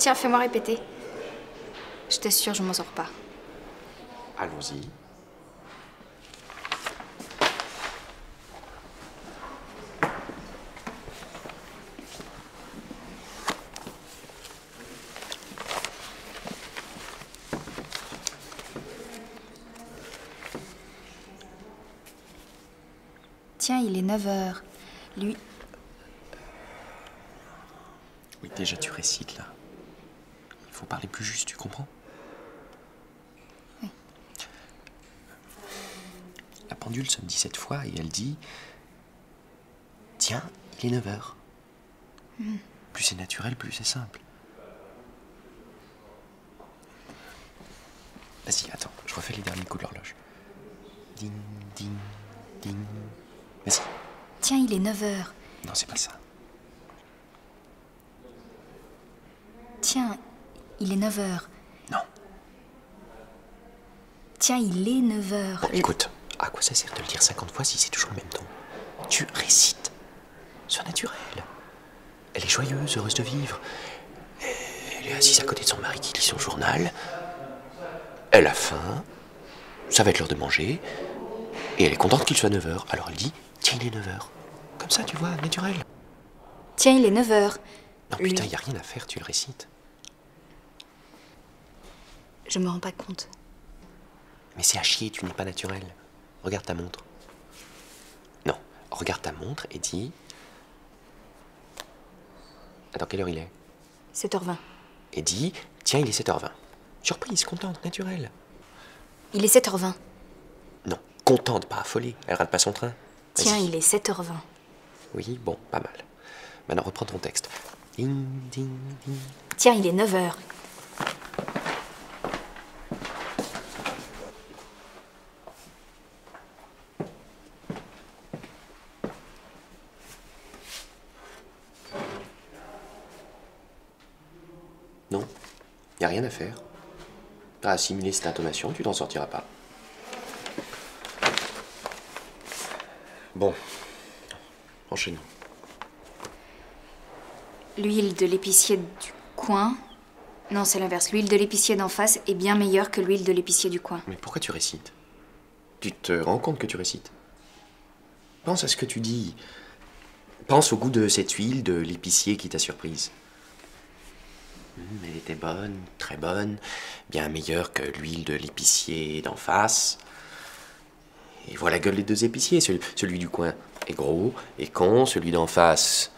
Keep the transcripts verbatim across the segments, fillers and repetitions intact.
Tiens, fais-moi répéter. Je t'assure, je m'en sors pas. Allons-y. Tiens, il est neuf heures. Lui... Oui, déjà tu récites, là. Il faut parler plus juste, tu comprends? Oui. La pendule sonne dix-sept fois et elle dit... Tiens, il est neuf heures. Mm. Plus c'est naturel, plus c'est simple. Vas-y, attends, je refais les derniers coups de l'horloge. Ding, ding, ding... Vas-y. Tiens, il est neuf heures. Non, c'est pas ça. Tiens, il est neuf heures. Non. Tiens, il est neuf heures. Bon, écoute, à quoi ça sert de le dire cinquante fois si c'est toujours le même ton? Tu récites. Sois naturel. Elle est joyeuse, heureuse de vivre. Elle est assise à côté de son mari qui lit son journal. Elle a faim. Ça va être l'heure de manger. Et elle est contente qu'il soit neuf heures. Alors elle dit, tiens, il est neuf heures. Comme ça, tu vois, naturel. Tiens, il est neuf heures. Non, Lui... putain, il n'y a rien à faire, tu le récites. Je me rends pas compte. Mais c'est à chier, tu n'es pas naturel. Regarde ta montre. Non, regarde ta montre et dis... Attends, quelle heure il est? sept heures vingt. Et dis, tiens, il est sept heures vingt. Surprise, contente, naturelle. Il est sept heures vingt. Non, contente, pas affolée. Elle rate pas son train. Tiens, il est sept heures vingt. Oui, bon, pas mal. Maintenant, reprends ton texte. Ding, ding, ding. Tiens, il est neuf heures. Non, il n'y a rien à faire. T'as assimilé cette intonation, tu t'en sortiras pas. Bon, enchaînons. L'huile de l'épicier du coin... Non, c'est l'inverse. L'huile de l'épicier d'en face est bien meilleure que l'huile de l'épicier du coin. Mais pourquoi tu récites? Tu te rends compte que tu récites? Pense à ce que tu dis. Pense au goût de cette huile de l'épicier qui t'a surprise. Mmh, elle était bonne, très bonne, bien meilleure que l'huile de l'épicier d'en face. Et voilà la gueule des deux épiciers. Celui, celui du coin est gros et con, celui d'en face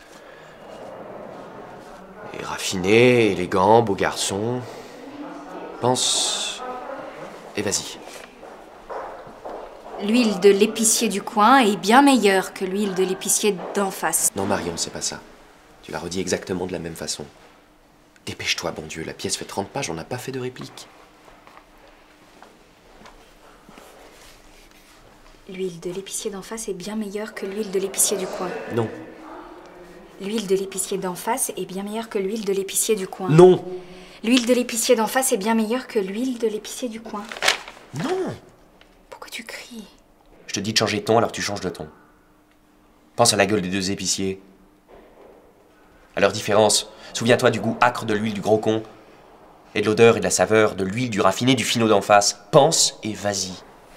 est raffiné, élégant, beau garçon. Pense et vas-y. L'huile de l'épicier du coin est bien meilleure que l'huile de l'épicier d'en face. Non, Marion, c'est pas ça. Tu la redis exactement de la même façon. Dépêche-toi, bon Dieu, la pièce fait trente pages, on n'a pas fait de réplique. L'huile de l'épicier d'en face est bien meilleure que l'huile de l'épicier du coin. Non. L'huile de l'épicier d'en face est bien meilleure que l'huile de l'épicier du coin. Non. L'huile de l'épicier d'en face est bien meilleure que l'huile de l'épicier du coin. Non. Pourquoi tu cries? Je te dis de changer de ton, alors tu changes de ton. Pense à la gueule des deux épiciers. À leur différence. Souviens-toi du goût âcre de l'huile du gros con. Et de l'odeur et de la saveur de l'huile du raffiné du finot d'en face. Pense et vas-y.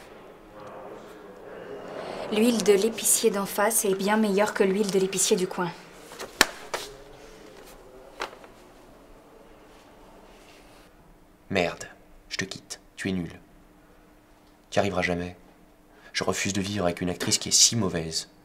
L'huile de l'épicier d'en face est bien meilleure que l'huile de l'épicier du coin. Merde, je te quitte. Tu es nul. Tu n'y arriveras jamais. Je refuse de vivre avec une actrice qui est si mauvaise.